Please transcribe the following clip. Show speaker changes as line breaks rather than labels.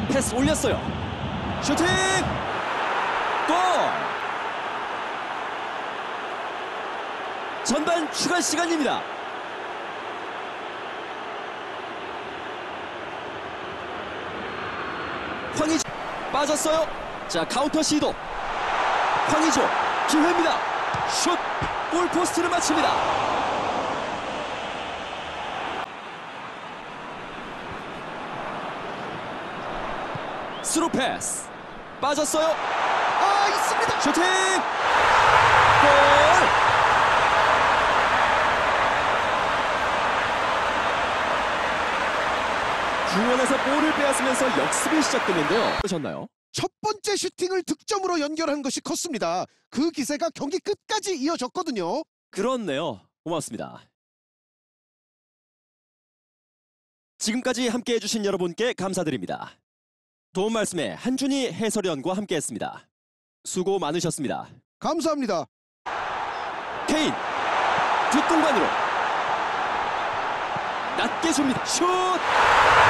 패스 올렸어요. 슈팅! 골! 전반 추가 시간입니다. 황의조 빠졌어요. 자, 카운터 시도. 황의조 기회입니다. 슛! 골포스트를 맞춥니다. 스루 패스 빠졌어요.
있습니다.
슈팅! 골! 중원에서 볼을 빼앗으면서 역습이 시작됐는데요. 보셨나요?
첫 번째 슈팅을 득점으로 연결한 것이 컸습니다. 그 기세가 경기 끝까지 이어졌거든요.
그렇네요. 고맙습니다. 지금까지 함께해 주신 여러분께 감사드립니다. 도움 말씀에 한준희 해설위원과 함께했습니다. 수고 많으셨습니다.
감사합니다.
케인 뒷공간으로 낮게 줍니다. 슛!